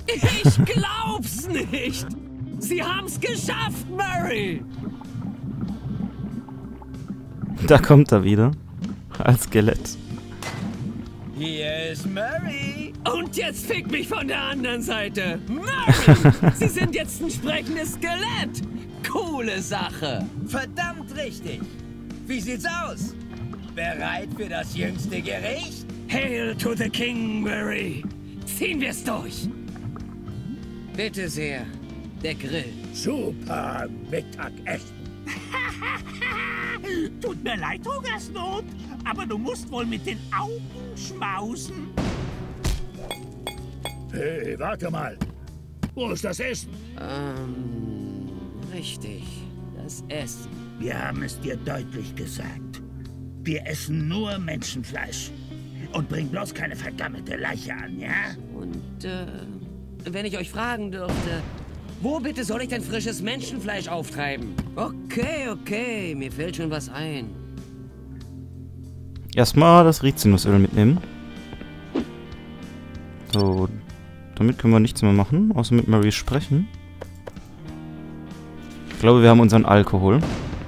Ich glaub's nicht! Sie haben's geschafft, Murray! Da kommt er wieder. Als Skelett. Hier ist Murray. Und jetzt fick mich von der anderen Seite! Murray! Sie sind jetzt ein sprechendes Skelett! Coole Sache! Verdammt richtig. Wie sieht's aus? Bereit für das jüngste Gericht? Hail to the King, Murray! Ziehen wir's durch! Bitte sehr, der Grill. Super Mittagessen. Tut mir leid, Hungersnot, aber du musst wohl mit den Augen schmausen. Hey, warte mal. Wo ist das Essen? Richtig. Das Essen. Wir haben es dir deutlich gesagt. Wir essen nur Menschenfleisch. Und bring bloß keine vergammelte Leiche an, ja? Und, wenn ich euch fragen dürfte, wo bitte soll ich denn frisches Menschenfleisch auftreiben? Okay, mir fällt schon was ein. Erstmal das Rizinusöl mitnehmen. So, damit können wir nichts mehr machen, außer mit Murray sprechen. Ich glaube, wir haben unseren Alkohol.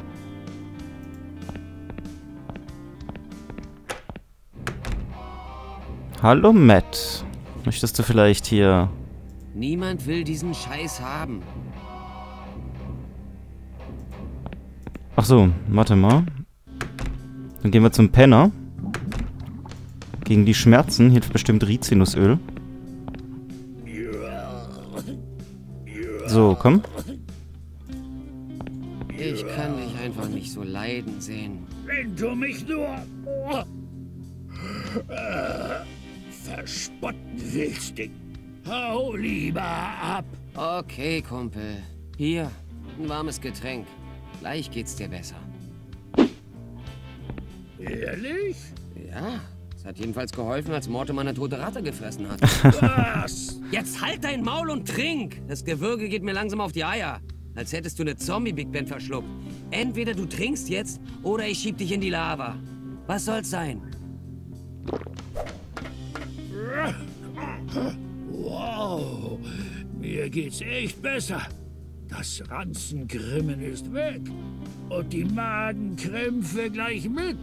Hallo Matt. Möchtest du vielleicht hier... Niemand will diesen Scheiß haben. Ach so, warte mal. Dann gehen wir zum Penner. Gegen die Schmerzen hilft bestimmt Rizinusöl. So, komm. Ich kann dich einfach nicht so leiden sehen. Wenn du mich nur verspotten willst, hau lieber ab. Okay, Kumpel. Hier, ein warmes Getränk. Gleich geht's dir besser. Ehrlich? Ja, es hat jedenfalls geholfen, als Mortimer eine tote Ratte gefressen hat. Was? Jetzt halt dein Maul und trink! Das Gewürge geht mir langsam auf die Eier. Als hättest du eine Zombie-Big Band verschluckt. Entweder du trinkst jetzt, oder ich schieb dich in die Lava. Was soll's sein? Wow, mir geht's echt besser. Das Ranzengrimmen ist weg. Und die Magenkrämpfe gleich mit.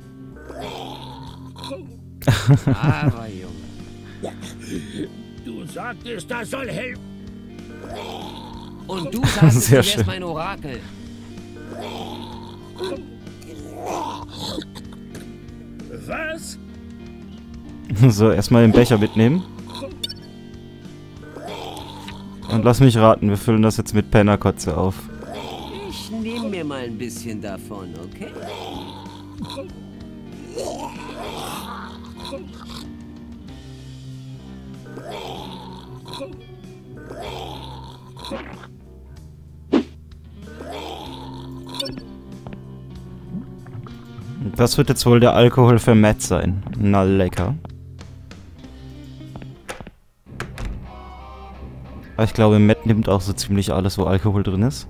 Aber, Junge. Du sagtest, das soll helfen. Und du sagst, Sehr du wärst schön. mein Orakel. Was? So, erstmal den Becher mitnehmen. Und lass mich raten, wir füllen das jetzt mit Pennerkotze auf. Ich nehme mir mal ein bisschen davon, okay? Das wird jetzt wohl der Alkohol für Matt sein. Na lecker. Aber ich glaube, Matt nimmt auch so ziemlich alles, wo Alkohol drin ist.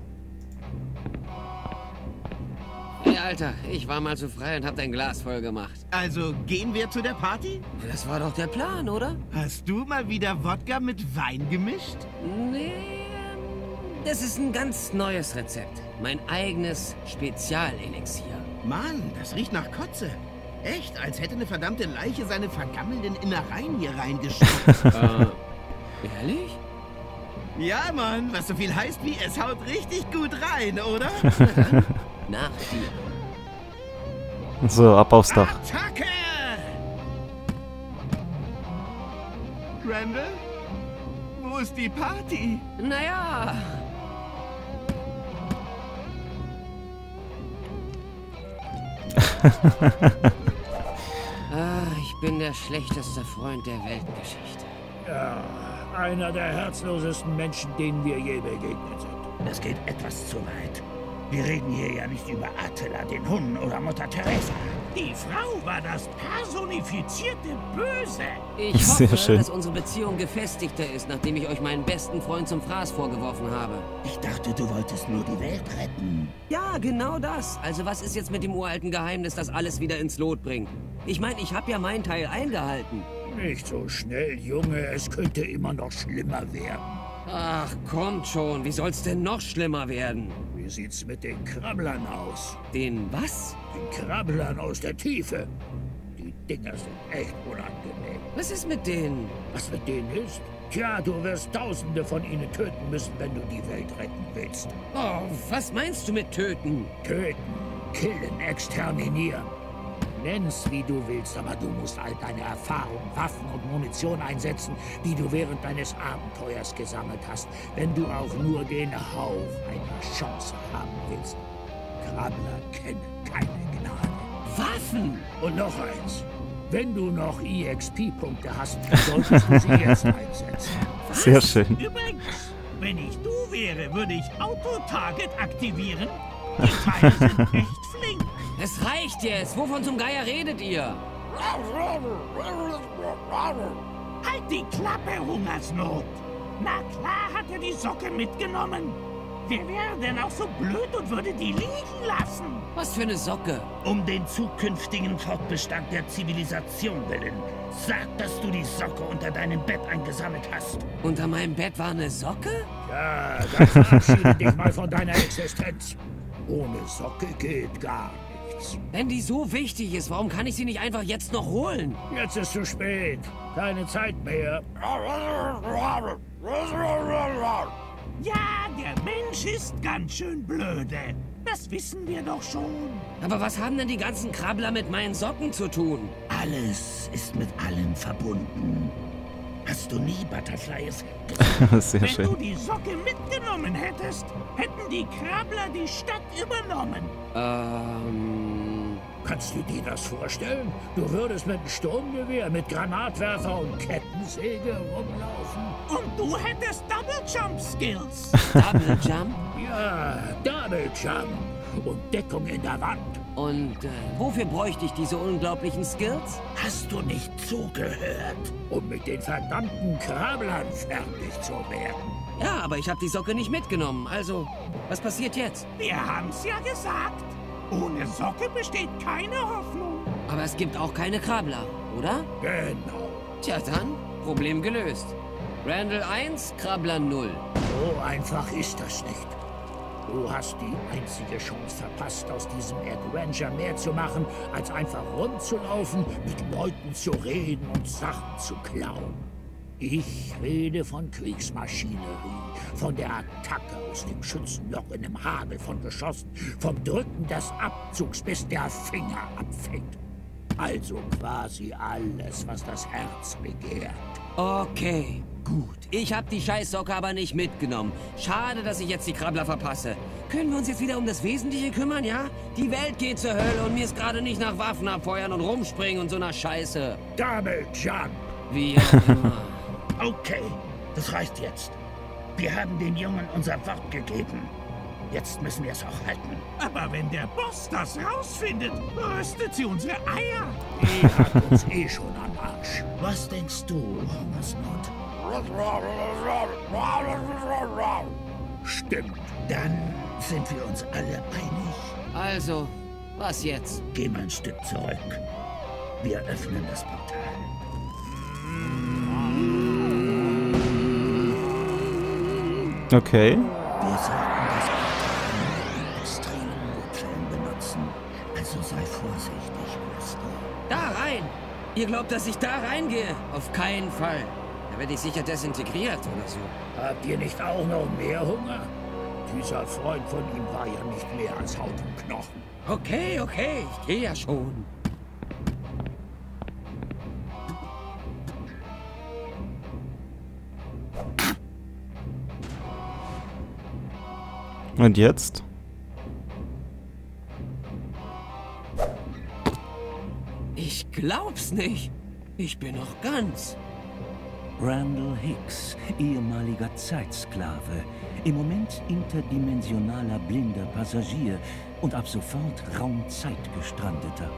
Hey, Alter, ich war mal so frei und hab dein Glas voll gemacht. Also gehen wir zu der Party? Das war doch der Plan, oder? Hast du mal wieder Wodka mit Wein gemischt? Nee, das ist ein ganz neues Rezept. Mein eigenes Spezialelixier. Mann, das riecht nach Kotze. Echt, als hätte eine verdammte Leiche seine vergammelnden Innereien hier reingeschoben. Ehrlich? Ja, Mann, was so viel heißt wie, es haut richtig gut rein, oder? Nach dir. So, ab aufs Dach. Attacke! Randall? Wo ist die Party? Naja. Ich bin der schlechteste Freund der Weltgeschichte. Ja, einer der herzlosesten Menschen, denen wir je begegnet sind. Das geht etwas zu weit. Wir reden hier ja nicht über Attila, den Hunnen oder Mutter Teresa. Die Frau war das personifizierte Böse. Ich Sehr hoffe, schön. dass unsere Beziehung gefestigter ist, nachdem ich euch meinen besten Freund zum Fraß vorgeworfen habe. Ich dachte, du wolltest nur die Welt retten. Ja, genau das. Also was ist jetzt mit dem uralten Geheimnis, das alles wieder ins Lot bringt? Ich meine, ich habe ja meinen Teil eingehalten. Nicht so schnell, Junge. Es könnte immer noch schlimmer werden. Ach, kommt schon. Wie soll's denn noch schlimmer werden? Wie sieht's mit den Krabblern aus? Den was? Den Krabblern aus der Tiefe. Die Dinger sind echt unangenehm. Was ist mit denen? Was mit denen ist? Tja, du wirst Tausende von ihnen töten müssen, wenn du die Welt retten willst. Oh, was meinst du mit töten? Töten, killen, exterminieren. Nenn's, wie du willst, aber du musst all deine Erfahrung, Waffen und Munition einsetzen, die du während deines Abenteuers gesammelt hast, wenn du auch nur den Hauch einer Chance haben willst. Krabbler kennen keine Gnade. Waffen! Und noch eins. Wenn du noch EXP-Punkte hast, solltest du sie jetzt einsetzen. Sehr schön. Übrigens, wenn ich du wäre, würde ich Auto-Target aktivieren. Die Teile sind echt flink. Es reicht jetzt. Wovon zum Geier redet ihr? Halt die Klappe, Hungersnot. Na klar hat er die Socke mitgenommen. Wer wäre denn auch so blöd und würde die liegen lassen? Was für eine Socke? Um den zukünftigen Fortbestand der Zivilisation willen. Sag, dass du die Socke unter deinem Bett eingesammelt hast. Unter meinem Bett war eine Socke? Ja, dann verabschiede dich mal von deiner Existenz. Ohne Socke geht gar nichts. Wenn die so wichtig ist, warum kann ich sie nicht einfach jetzt noch holen? Jetzt ist zu spät. Keine Zeit mehr. Ja, der Mensch ist ganz schön blöde. Das wissen wir doch schon. Aber was haben denn die ganzen Krabbler mit meinen Socken zu tun? Alles ist mit allem verbunden. Hast du nie Butterfly-Effekt? Sehr Wenn schön. du die Socke mitgenommen hättest, hätten die Krabbler die Stadt übernommen. Kannst du dir das vorstellen? Du würdest mit einem Sturmgewehr, mit Granatwerfer und Kettensäge rumlaufen? Und du hättest Double Jump Skills. Double Jump? Ja, Double Jump und Deckung in der Wand. Und wofür bräuchte ich diese unglaublichen Skills? Hast du nicht zugehört? Um mit den verdammten Krabblern fertig zu werden. Ja, aber ich habe die Socke nicht mitgenommen. Also, was passiert jetzt? Wir haben's ja gesagt. Ohne Socke besteht keine Hoffnung. Aber es gibt auch keine Krabbler, oder? Genau. Tja dann, Problem gelöst. Randall 1, Krabbler 0. So einfach ist das nicht. Du hast die einzige Chance verpasst, aus diesem Adventure mehr zu machen, als einfach rumzulaufen, mit Leuten zu reden und Sachen zu klauen. Ich rede von Kriegsmaschinerie, von der Attacke aus dem Schützenloch in einem Hagel von Geschossen, vom Drücken des Abzugs, bis der Finger abfängt. Also quasi alles, was das Herz begehrt. Okay, gut. Ich habe die Scheißsocke aber nicht mitgenommen. Schade, dass ich jetzt die Krabbler verpasse. Können wir uns jetzt wieder um das Wesentliche kümmern, ja? Die Welt geht zur Hölle und mir ist gerade nicht nach Waffen abfeuern und rumspringen und so einer Scheiße. Double Jump! Wie auch immer. Okay, das reicht jetzt. Wir haben den Jungen unser Wort gegeben. Jetzt müssen wir es auch halten. Aber wenn der Boss das rausfindet, röstet sie unsere Eier. Die hat uns eh schon am Arsch. Was denkst du, Hungersnot? Stimmt. Dann sind wir uns alle einig. Also, was jetzt? Geh mal ein Stück zurück. Wir öffnen das Portal. Okay. Wir sollten das Portal nur in extremen Notfällen benutzen. Also sei vorsichtig, Hungersnot. Da rein! Ihr glaubt, dass ich da reingehe? Auf keinen Fall. Da werde ich sicher desintegriert oder so. Habt ihr nicht auch noch mehr Hunger? Dieser Freund von ihm war ja nicht mehr als Haut und Knochen. Okay, ich gehe ja schon. Und jetzt? Ich glaub's nicht. Ich bin noch ganz. Randall Hicks, ehemaliger Zeitsklave, im Moment interdimensionaler blinder Passagier und ab sofort Raumzeitgestrandeter.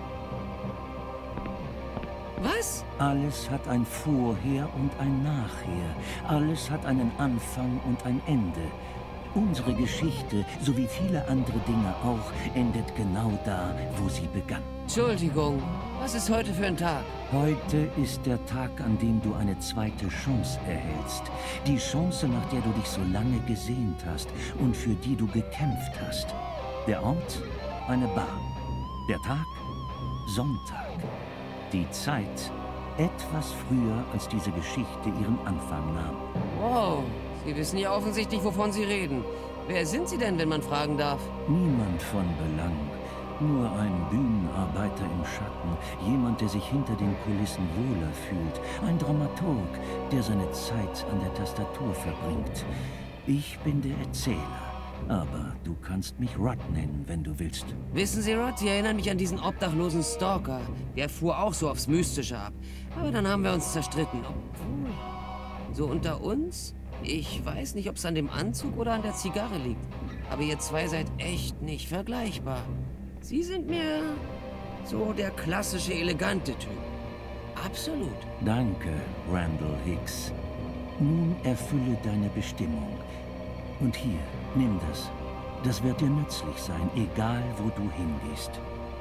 Was? Alles hat ein Vorher und ein Nachher. Alles hat einen Anfang und ein Ende. Unsere Geschichte, so wie viele andere Dinge auch, endet genau da, wo sie begann. Entschuldigung. Was ist heute für ein Tag? Heute ist der Tag, an dem du eine zweite Chance erhältst. Die Chance, nach der du dich so lange gesehnt hast und für die du gekämpft hast. Der Ort? Eine Bar. Der Tag? Sonntag. Die Zeit? Etwas früher, als diese Geschichte ihren Anfang nahm. Wow, Sie wissen ja offensichtlich, wovon Sie reden. Wer sind Sie denn, wenn man fragen darf? Niemand von Belang. Nur ein Bühnenarbeiter im Schatten, jemand, der sich hinter den Kulissen wohler fühlt, ein Dramaturg, der seine Zeit an der Tastatur verbringt. Ich bin der Erzähler, aber du kannst mich Rod nennen, wenn du willst. Wissen Sie, Rod, Sie erinnern mich an diesen obdachlosen Stalker. Der fuhr auch so aufs Mystische ab. Aber dann haben wir uns zerstritten. Obwohl, so unter uns? Ich weiß nicht, ob es an dem Anzug oder an der Zigarre liegt. Aber ihr zwei seid echt nicht vergleichbar. Sie sind mir so der klassische, elegante Typ. Absolut. Danke, Randall Hicks. Nun erfülle deine Bestimmung. Und hier, nimm das. Das wird dir nützlich sein, egal wo du hingehst.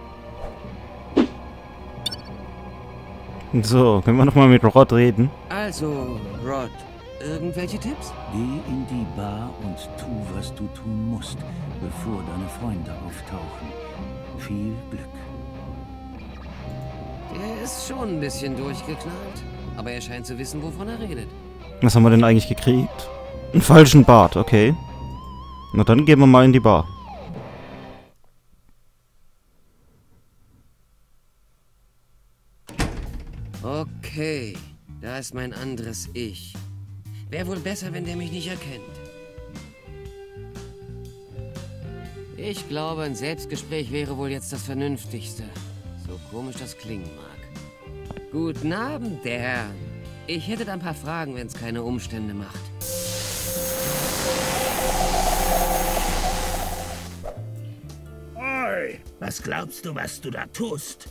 So, können wir nochmal mit Rod reden? Also, Rod, irgendwelche Tipps? Geh in die Bar und tu, was du tun musst, bevor deine Freunde auftauchen. Viel Glück. Der ist schon ein bisschen durchgeknallt. Aber er scheint zu wissen, wovon er redet. Was haben wir denn eigentlich gekriegt? Einen falschen Bart, okay. Na dann gehen wir mal in die Bar. Okay, da ist mein anderes Ich. Wäre wohl besser, wenn der mich nicht erkennt. Ich glaube, ein Selbstgespräch wäre wohl jetzt das Vernünftigste. So komisch das klingen mag. Guten Abend, der Herr. Ich hätte da ein paar Fragen, wenn es keine Umstände macht. Oi, was glaubst du, was du da tust?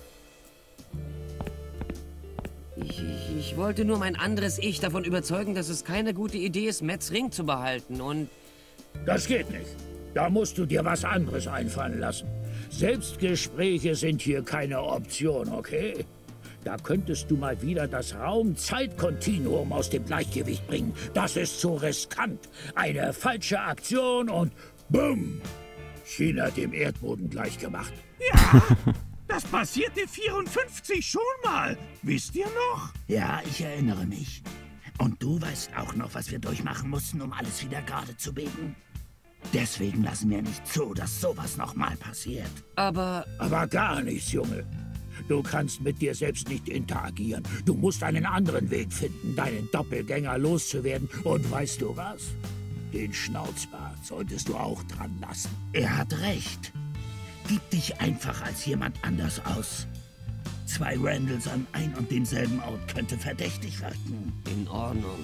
Ich wollte nur mein anderes Ich davon überzeugen, dass es keine gute Idee ist, Matts Ring zu behalten und... Das geht nicht. Da musst du dir was anderes einfallen lassen. Selbstgespräche sind hier keine Option, okay? Da könntest du mal wieder das Raum-Zeit-Kontinuum aus dem Gleichgewicht bringen. Das ist zu riskant. Eine falsche Aktion und BUM! China dem Erdboden gleichgemacht. Ja, das passierte 54 schon mal. Wisst ihr noch? Ja, ich erinnere mich. Und du weißt auch noch, was wir durchmachen mussten, um alles wieder gerade zu biegen? Deswegen lassen wir nicht zu, dass sowas nochmal passiert. Aber Gar nichts, Junge. Du kannst mit dir selbst nicht interagieren. Du musst einen anderen Weg finden, deinen Doppelgänger loszuwerden. Und weißt du was? Den Schnauzbart solltest du auch dran lassen. Er hat recht. Gib dich einfach als jemand anders aus. 2 Randalls an ein und demselben Ort könnte verdächtig wirken. in Ordnung.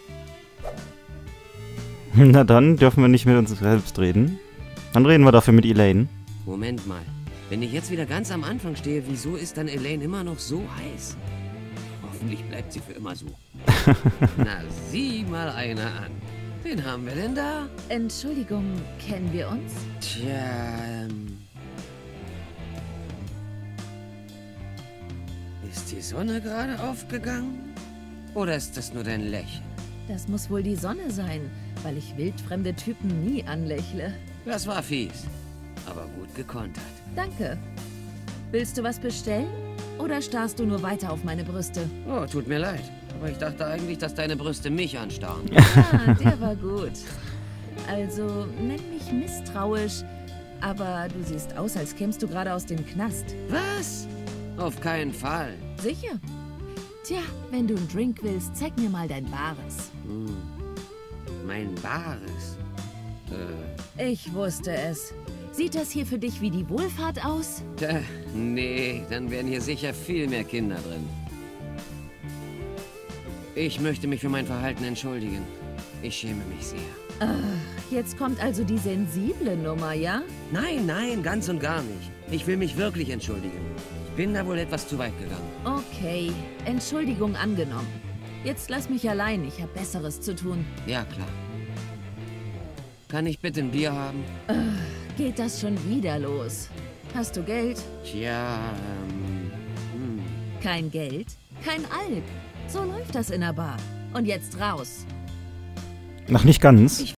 Na dann dürfen wir nicht mit uns selbst reden. Dann reden wir dafür mit Elaine. Moment mal. Wenn ich jetzt wieder ganz am Anfang stehe, wieso ist dann Elaine immer noch so heiß? Hoffentlich bleibt sie für immer so. Na, sieh mal einer an. Wen haben wir denn da? Entschuldigung, kennen wir uns? Tja, ist die Sonne gerade aufgegangen? Oder ist das nur dein Lächeln? Das muss wohl die Sonne sein, weil ich wildfremde Typen nie anlächle. Das war fies, aber gut gekontert. Danke. Willst du was bestellen? Oder starrst du nur weiter auf meine Brüste? Oh, tut mir leid. Aber ich dachte eigentlich, dass deine Brüste mich anstarren. Ah, der war gut. Also, nenn mich misstrauisch, aber du siehst aus, als kämst du gerade aus dem Knast. Was? Auf keinen Fall. Sicher? Tja, wenn du einen Drink willst, zeig mir mal dein Bares. Mein Bares? Ich wusste es. Sieht das hier für dich wie die Wohlfahrt aus? Nee, dann wären hier sicher viel mehr Kinder drin. Ich möchte mich für mein Verhalten entschuldigen. Ich schäme mich sehr. Ach, jetzt kommt also die sensible Nummer, ja? Nein, nein, ganz und gar nicht. Ich will mich wirklich entschuldigen. Ich bin da wohl etwas zu weit gegangen. Okay, Entschuldigung angenommen. Jetzt lass mich allein, ich habe Besseres zu tun. Ja, klar. Kann ich bitte ein Bier haben? Geht das schon wieder los? Hast du Geld? Tja, Kein Geld, kein Alk. So läuft das in der Bar. Und jetzt raus. Ach, nicht ganz.